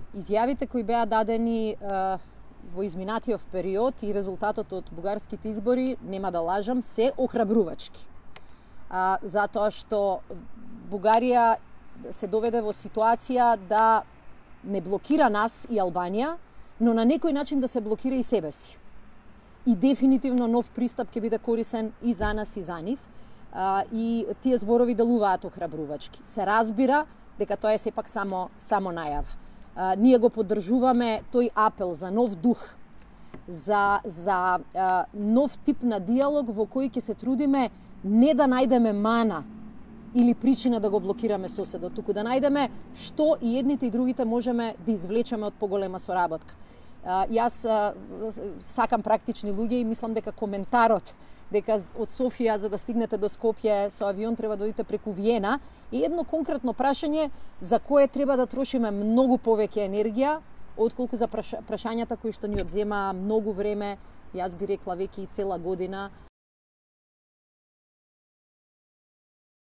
изјавите кои беа дадени во изминатиот период и резултатот од бугарските избори, нема да лажам, се охрабрувачки. Затоа што Бугарија се доведе во ситуација да не блокира нас и Албанија, но на некој начин да се блокира и себе си. И дефинитивно нов пристап ќе биде корисен и за нас и за нив. И тие зборови делуваат охрабрувачки. Се разбира дека тоа е сепак само најава. Ние го поддржуваме тој апел за нов дух, за нов тип на диалог во кој ќе се трудиме не да најдеме мана или причина да го блокираме соседот, туку да најдеме што и едните и другите можеме да извлечеме од поголема соработка. Јас сакам практични луѓе и мислам дека коментарот дека од Софија за да стигнете до Скопје со авион треба да одите преку Виена е едно конкретно прашање за кое треба да трошиме многу повеќе енергија отколку за прашањата кои што ни одзема многу време, јас би рекла веќе и цела година,